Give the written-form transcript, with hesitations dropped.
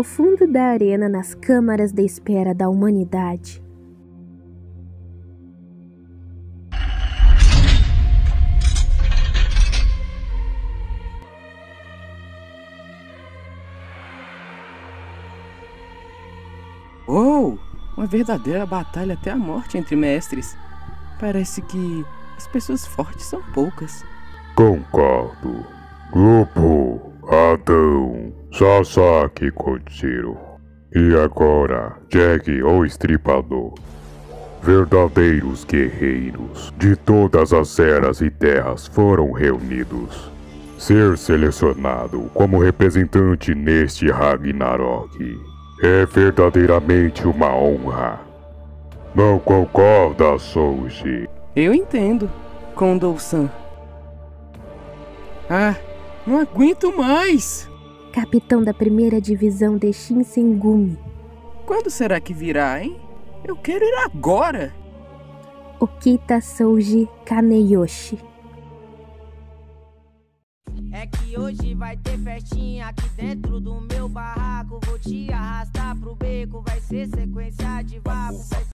ao fundo da arena nas câmaras de espera da humanidade. Oh, uma verdadeira batalha até a morte entre mestres. Parece que as pessoas fortes são poucas. Concordo. Grupo, Adão, Sasaki Koichiro. E agora, Jack o Estripador. Verdadeiros guerreiros de todas as eras e terras foram reunidos. Ser selecionado como representante neste Ragnarok é verdadeiramente uma honra. Não concorda, Souji? Eu entendo, Kondo-san. Ah, não aguento mais! Capitão da primeira divisão de Shinsengumi. Quando será que virá, hein? Eu quero ir agora! Okita Souji Kaneyoshi. É que hoje vai ter festinha aqui dentro do meu barraco. Vou te arrastar pro beco, vai ser sequência de vapo.